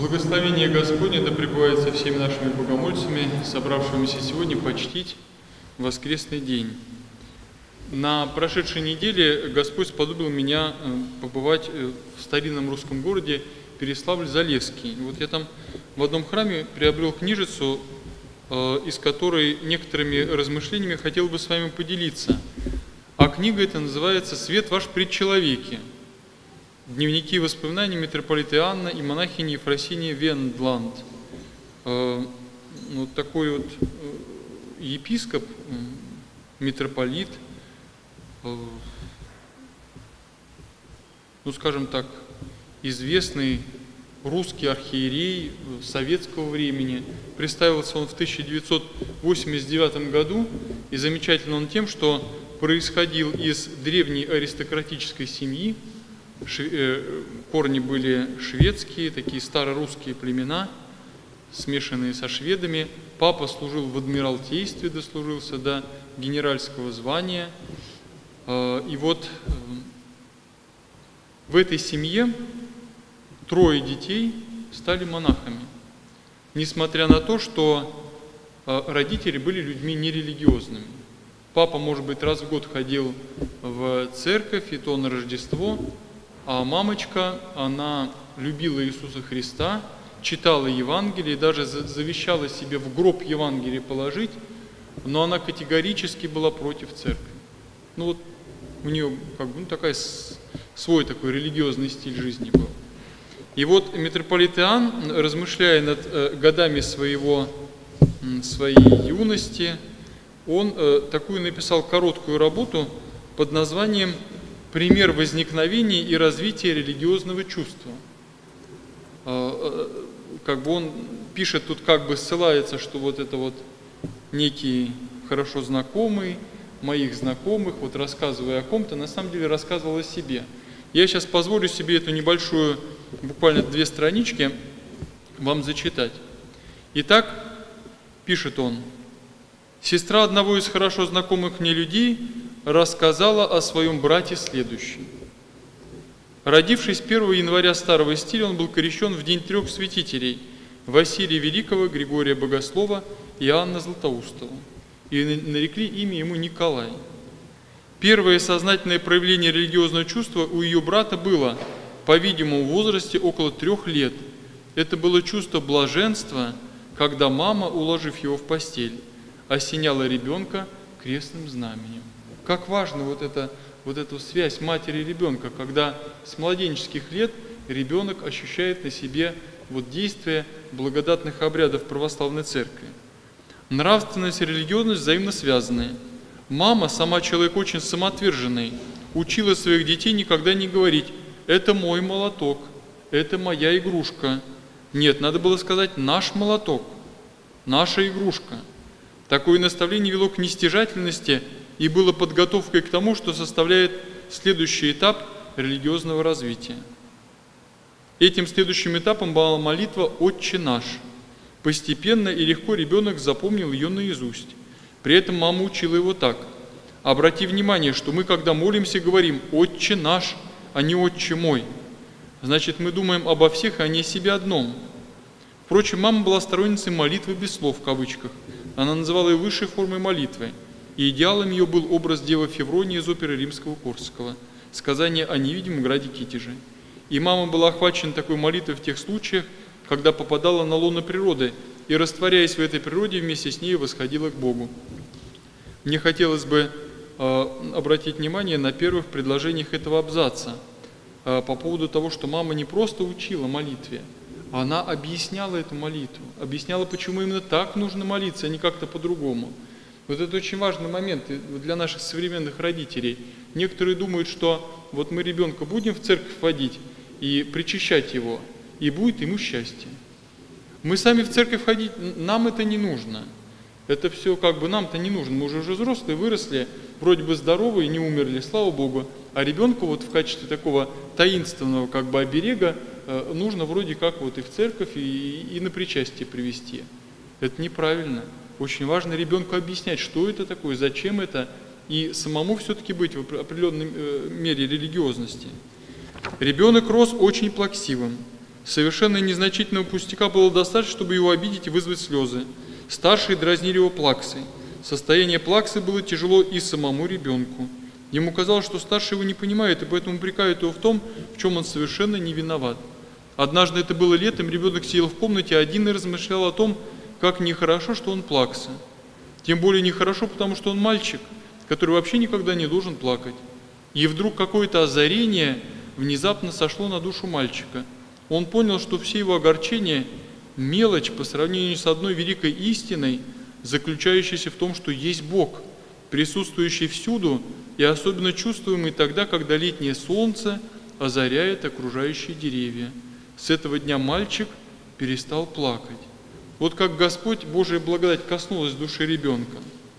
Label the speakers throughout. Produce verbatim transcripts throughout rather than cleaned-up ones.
Speaker 1: Благословение Господне да пребывает со всеми нашими богомольцами, собравшимися сегодня почтить воскресный день. На прошедшей неделе Господь сподобил меня побывать в старинном русском городе Переславль-Залесский. Вот я там в одном храме приобрел книжицу, из которой некоторыми размышлениями хотел бы с вами поделиться. А книга эта называется «Свет ваш пред человеке». Дневники и воспоминания митрополита Иоанна и монахини Ефросинии Вендланд. Вот такой вот епископ, митрополит, ну скажем так, известный русский архиерей советского времени. Представился он в тысяча девятьсот восемьдесят девятом году, и замечательно он тем, что происходил из древней аристократической семьи. Корни были шведские, такие старорусские племена, смешанные со шведами. Папа служил в адмиралтействе, дослужился до генеральского звания. И вот в этой семье трое детей стали монахами, несмотря на то, что родители были людьми нерелигиозными. Папа, может быть, раз в год ходил в церковь, и то на Рождество, а мамочка, она любила Иисуса Христа, читала Евангелие, даже завещала себе в гроб Евангелие положить, но она категорически была против церкви. Ну вот у нее как бы ну, такая, свой такой религиозный стиль жизни был. И вот митрополит Иоанн, размышляя над э, годами своего, э, своей юности, он э, такую написал короткую работу под названием «Пример возникновения и развития религиозного чувства». Как бы он пишет, тут как бы ссылается, что вот это вот некий хорошо знакомый, моих знакомых, вот рассказывая о ком-то, на самом деле рассказывал о себе. Я сейчас позволю себе эту небольшую, буквально две странички, вам зачитать. Итак, пишет он: «Сестра одного из хорошо знакомых мне людей рассказала о своем брате следующее. Родившись первого января старого стиля, он был крещен в день трех святителей – Василия Великого, Григория Богослова и Иоанна Златоустова, и нарекли имя ему Николай. Первое сознательное проявление религиозного чувства у ее брата было, по-видимому, в возрасте около трех лет. Это было чувство блаженства, когда мама, уложив его в постель, осеняла ребенка крестным знаменем». Как важна вот эта, вот эта связь матери и ребенка, когда с младенческих лет ребенок ощущает на себе вот действие благодатных обрядов православной церкви. Нравственность и религиозность взаимно связаны. Мама, сама человек очень самоотверженный, учила своих детей никогда не говорить «это мой молоток», «это моя игрушка». Нет, надо было сказать «наш молоток», «наша игрушка». Такое наставление вело к нестяжательности и было подготовкой к тому, что составляет следующий этап религиозного развития. Этим следующим этапом была молитва «Отче наш». Постепенно и легко ребенок запомнил ее наизусть. При этом мама учила его так: «Обрати внимание, что мы, когда молимся, говорим «Отче наш», а не «Отче мой». Значит, мы думаем обо всех, а не о себе одном». Впрочем, мама была сторонницей молитвы без слов, в кавычках. Она называла ее высшей формой молитвы. И идеалом ее был образ Девы Февронии из оперы Римского-Корсакова «Сказание о невидимом граде Китеже». И мама была охвачена такой молитвой в тех случаях, когда попадала на лоно природы и, растворяясь в этой природе, вместе с ней восходила к Богу. Мне хотелось бы э, обратить внимание на первых предложениях этого абзаца э, по поводу того, что мама не просто учила молитве, она объясняла эту молитву, объясняла, почему именно так нужно молиться, а не как-то по-другому. Вот это очень важный момент для наших современных родителей. Некоторые думают, что вот мы ребенка будем в церковь водить и причащать его, и будет ему счастье. Мы сами в церковь ходить, нам это не нужно. Это все как бы нам-то не нужно. Мы уже, уже взрослые, выросли, вроде бы здоровые, не умерли, слава Богу. А ребенку вот в качестве такого таинственного как бы оберега э, нужно вроде как вот и в церковь, и, и на причастие привести. Это неправильно. Очень важно ребенку объяснять, что это такое, зачем это, и самому все-таки быть в определенной мере религиозности. Ребенок рос очень плаксивым. Совершенно незначительного пустяка было достаточно, чтобы его обидеть и вызвать слезы. Старшие дразнили его плаксой. Состояние плаксы было тяжело и самому ребенку. Ему казалось, что старший его не понимает, и поэтому упрекают его в том, в чем он совершенно не виноват. Однажды, это было летом, ребенок сидел в комнате один и размышлял о том, как нехорошо, что он плакса. Тем более нехорошо, потому что он мальчик, который вообще никогда не должен плакать. И вдруг какое-то озарение внезапно сошло на душу мальчика. Он понял, что все его огорчения – мелочь по сравнению с одной великой истиной, заключающейся в том, что есть Бог, присутствующий всюду и особенно чувствуемый тогда, когда летнее солнце озаряет окружающие деревья. С этого дня мальчик перестал плакать. Вот как Господь, Божия благодать, коснулась души ребенка.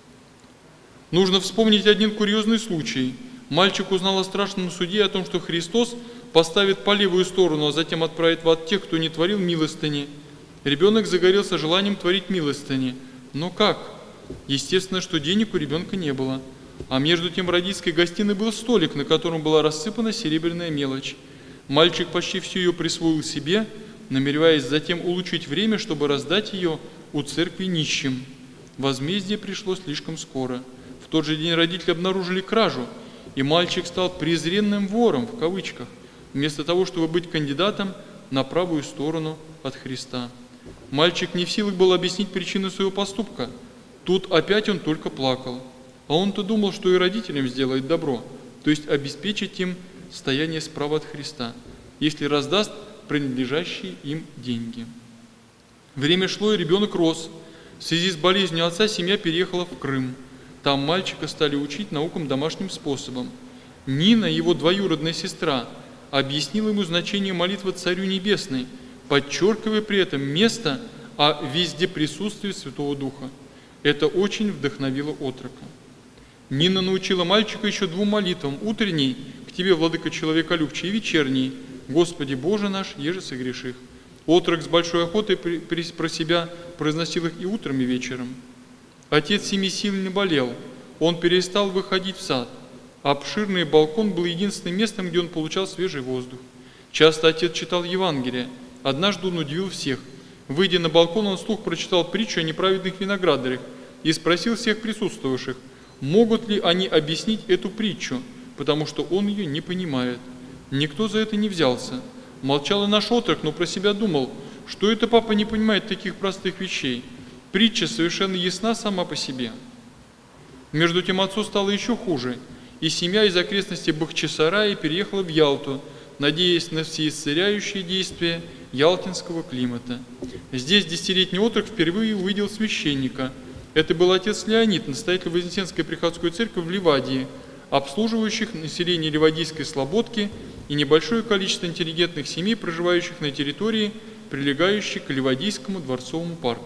Speaker 1: Нужно вспомнить один курьезный случай. Мальчик узнал о страшном суде, о том, что Христос поставит по левую сторону, а затем отправит в ад тех, кто не творил милостыни. Ребенок загорелся желанием творить милостыни. Но как? Естественно, что денег у ребенка не было. А между тем в родительской гостиной был столик, на котором была рассыпана серебряная мелочь. Мальчик почти всю ее присвоил себе, намереваясь затем улучшить время, чтобы раздать ее у церкви нищим. Возмездие пришло слишком скоро. В тот же день родители обнаружили кражу, и мальчик стал презренным вором, в кавычках, вместо того, чтобы быть кандидатом на правую сторону от Христа. Мальчик не в силах был объяснить причину своего поступка. Тут опять он только плакал. А он-то думал, что и родителям сделает добро, то есть обеспечить им стояние справа от Христа, если раздаст принадлежащие им деньги. Время шло, и ребенок рос. В связи с болезнью отца семья переехала в Крым. Там мальчика стали учить наукам домашним способом. Нина, его двоюродная сестра, объяснила ему значение молитвы Царю Небесной, подчеркивая при этом место о везде присутствии Святого Духа. Это очень вдохновило отрока. Нина научила мальчика еще двум молитвам: утренней «К Тебе, Владыка человеколюбчий», и вечерней «Господи Боже наш, еже согреших». Отрок с большой охотой про себя произносил их и утром, и вечером. Отец семьи сильно болел, он перестал выходить в сад. Обширный балкон был единственным местом, где он получал свежий воздух. Часто отец читал Евангелие. Однажды он удивил всех. Выйдя на балкон, он вслух прочитал притчу о неправедных виноградарях и спросил всех присутствовавших, могут ли они объяснить эту притчу, потому что он ее не понимает. Никто за это не взялся. Молчал и наш отрок, но про себя думал, что это папа не понимает таких простых вещей. Притча совершенно ясна сама по себе. Между тем отцу стало еще хуже, и семья из окрестностей Бахчисарая переехала в Ялту, надеясь на всеисцеляющие действия ялтинского климата. Здесь десятилетний отрок впервые увидел священника. Это был отец Леонид, настоятель Вознесенской приходской церкви в Ливадии, обслуживающих население Ливадийской слободки и небольшое количество интеллигентных семей, проживающих на территории, прилегающей к Ливадийскому дворцовому парку.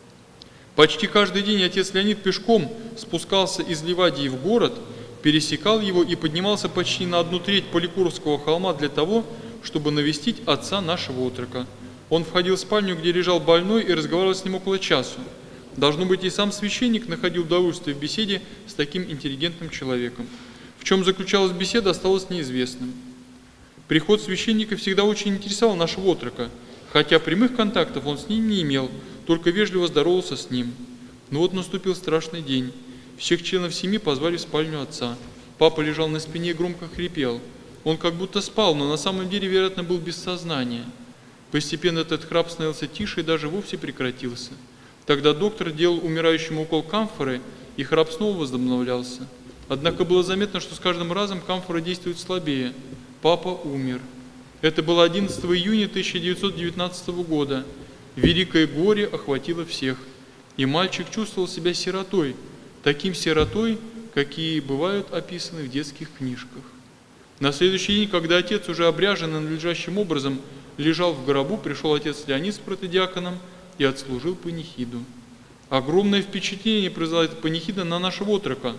Speaker 1: Почти каждый день отец Леонид пешком спускался из Ливадии в город, пересекал его и поднимался почти на одну треть Поликуровского холма для того, чтобы навестить отца нашего отрока. Он входил в спальню, где лежал больной, и разговаривал с ним около часу. Должно быть, и сам священник находил удовольствие в беседе с таким интеллигентным человеком. В чем заключалась беседа, осталось неизвестным. Приход священника всегда очень интересовал нашего отрока, хотя прямых контактов он с ним не имел, только вежливо здоровался с ним. Но вот наступил страшный день. Всех членов семьи позвали в спальню отца. Папа лежал на спине и громко хрипел. Он как будто спал, но на самом деле, вероятно, был без сознания. Постепенно этот храп становился тише и даже вовсе прекратился. Тогда доктор делал умирающему укол камфоры, и храп снова возобновлялся. Однако было заметно, что с каждым разом камфора действует слабее. Папа умер. Это было одиннадцатого июня тысяча девятьсот девятнадцатого года. Великое горе охватило всех, и мальчик чувствовал себя сиротой, таким сиротой, какие бывают описаны в детских книжках. На следующий день, когда отец, уже обряженный надлежащим образом, лежал в гробу, пришел отец Леонид с протодиаконом и отслужил панихиду. Огромное впечатление произвела эта панихида на нашего отрока.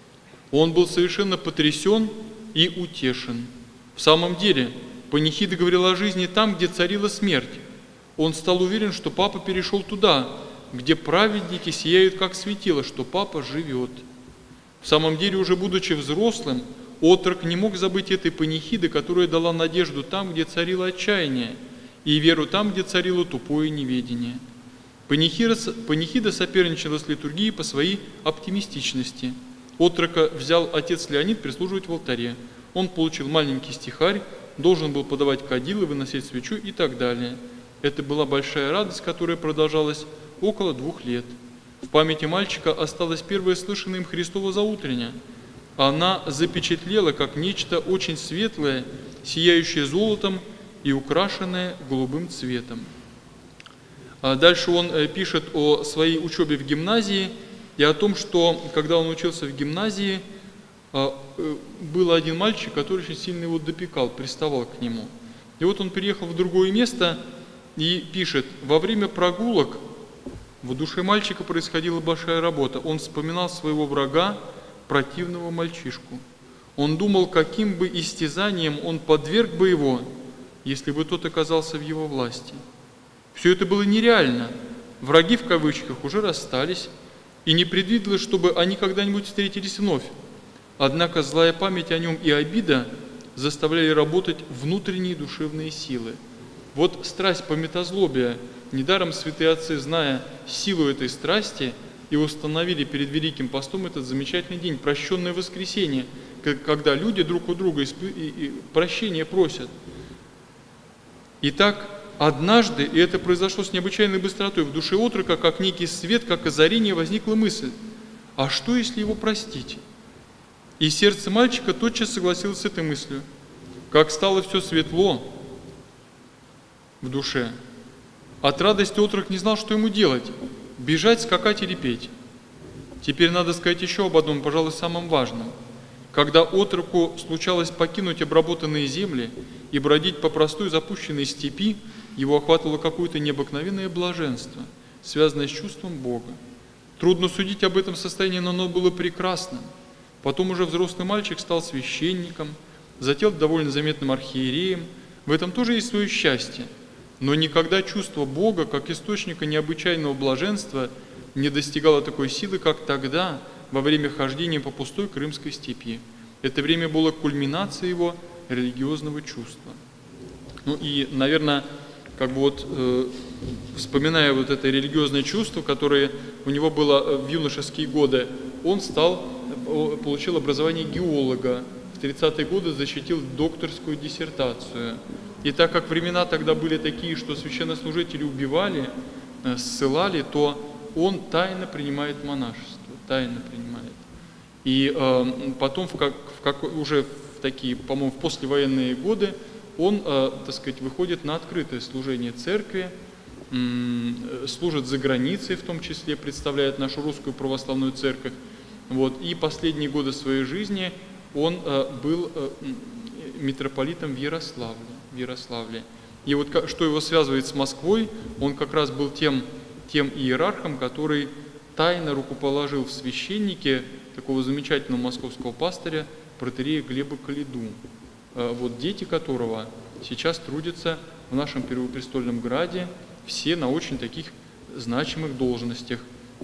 Speaker 1: Он был совершенно потрясен и утешен. В самом деле, панихида говорила о жизни там, где царила смерть. Он стал уверен, что папа перешел туда, где праведники сияют как светило, что папа живет. В самом деле, уже будучи взрослым, отрок не мог забыть этой панихиды, которая дала надежду там, где царило отчаяние, и веру там, где царило тупое неведение. Панихида, панихида соперничала с литургией по своей оптимистичности. Отрока взял отец Леонид прислуживать в алтаре. Он получил маленький стихарь, должен был подавать кадилы, выносить свечу и так далее. Это была большая радость, которая продолжалась около двух лет. В памяти мальчика осталось первое слышанное им Христово заутренне. Она запечатлела как нечто очень светлое, сияющее золотом и украшенное голубым цветом. А дальше он пишет о своей учебе в гимназии и о том, что когда он учился в гимназии, был один мальчик, который очень сильно его допекал, приставал к нему. И вот он переехал в другое место и пишет: во время прогулок в душе мальчика происходила большая работа. Он вспоминал своего врага, противного мальчишку. Он думал, каким бы истязанием он подверг бы его, если бы тот оказался в его власти. Все это было нереально. Враги в кавычках уже расстались, и не предвиделось, чтобы они когда-нибудь встретились вновь. Однако злая память о нем и обида заставляли работать внутренние душевные силы. Вот страсть помятозлобия, недаром святые отцы, зная силу этой страсти, и установили перед Великим постом этот замечательный день, прощенное воскресенье, когда люди друг у друга прощения просят. Итак, однажды, и это произошло с необычайной быстротой, в душе отрока, как некий свет, как озарение, возникла мысль: а что, если его простить? И сердце мальчика тотчас согласилось с этой мыслью. Как стало все светло в душе, от радости отрок не знал, что ему делать: бежать, скакать или петь. Теперь надо сказать еще об одном, пожалуй, самом важном. Когда отроку случалось покинуть обработанные земли и бродить по простой запущенной степи, его охватывало какое-то необыкновенное блаженство, связанное с чувством Бога. Трудно судить об этом состоянии, но оно было прекрасным. Потом уже взрослый мальчик стал священником, затем довольно заметным архиереем. В этом тоже есть свое счастье. Но никогда чувство Бога, как источника необычайного блаженства, не достигало такой силы, как тогда, во время хождения по пустой крымской степи. Это время было кульминацией его религиозного чувства. Ну и, наверное, как бы вот, э, вспоминая вот это религиозное чувство, которое у него было в юношеские годы, он стал, получил образование геолога. В тридцатые годы защитил докторскую диссертацию. И так как времена тогда были такие, что священнослужители убивали, ссылали, то он тайно принимает монашество, тайно принимает. И э, потом, в как, в как, уже в такие, по-моему, в послевоенные годы, он, э, так сказать, выходит на открытое служение церкви, э, служит за границей, в том числе представляет нашу русскую православную церковь. Вот. И последние годы своей жизни он э, был э, митрополитом в Ярославле. В Ярославле. И вот что его связывает с Москвой, он как раз был тем, тем иерархом, который тайно рукоположил в священнике такого замечательного московского пастыря, протоиерея Глеба Калиду, вот дети которого сейчас трудятся в нашем Первопрестольном граде, все на очень таких значимых должностях.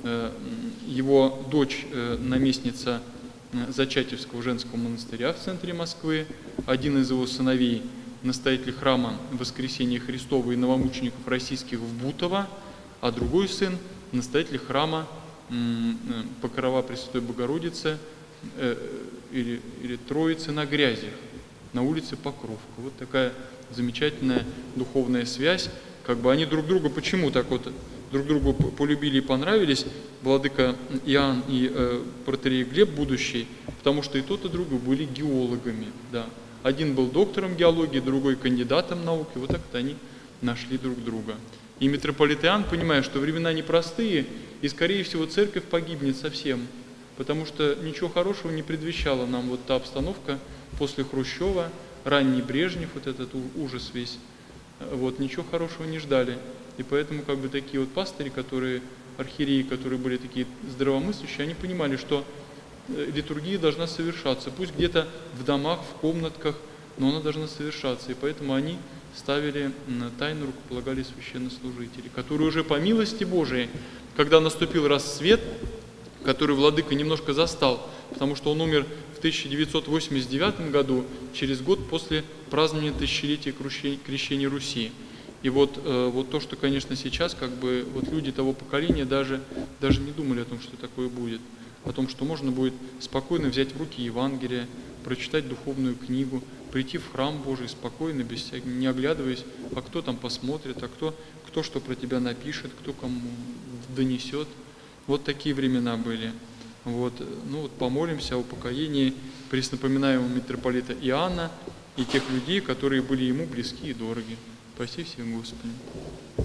Speaker 1: Его дочь, наместница Зачатевского женского монастыря в центре Москвы, один из его сыновей, настоятель храма Воскресения Христова и новомучеников российских в Бутово, а другой сын – настоятель храма Покрова Пресвятой Богородицы э, или, или Троицы на Грязях, на улице Покровка. Вот такая замечательная духовная связь. Как бы они друг друга, почему так вот друг другу полюбили и понравились, владыка Иоанн и э, протоиерей Глеб будущий, потому что и тот, и другой были геологами, да. Один был доктором геологии, другой кандидатом наук, и вот так-то они нашли друг друга. И митрополит Иоанн, понимая, что времена непростые, и, скорее всего, церковь погибнет совсем, потому что ничего хорошего не предвещала нам вот та обстановка после Хрущева, ранний Брежнев, вот этот ужас весь, вот, ничего хорошего не ждали. И поэтому как бы такие вот пастыри, которые, архиереи, которые были такие здравомыслящие, они понимали, что литургия должна совершаться, пусть где-то в домах, в комнатках, но она должна совершаться. И поэтому они ставили, тайно рукополагали священнослужителей, которые уже по милости Божией, когда наступил рассвет, который владыка немножко застал, потому что он умер в тысяча девятьсот восемьдесят девятом году, через год после празднования тысячелетия крещения Руси. И вот, э, вот то, что, конечно, сейчас как бы вот люди того поколения даже, даже не думали о том, что такое будет. О том, что можно будет спокойно взять в руки Евангелие, прочитать духовную книгу, прийти в храм Божий спокойно, без всяких, не оглядываясь, а кто там посмотрит, а кто, кто что про тебя напишет, кто кому донесет. Вот такие времена были. Вот, ну вот помолимся о упокоении преснопоминаемого митрополита Иоанна и тех людей, которые были ему близки и дороги. Спаси всех, Господи.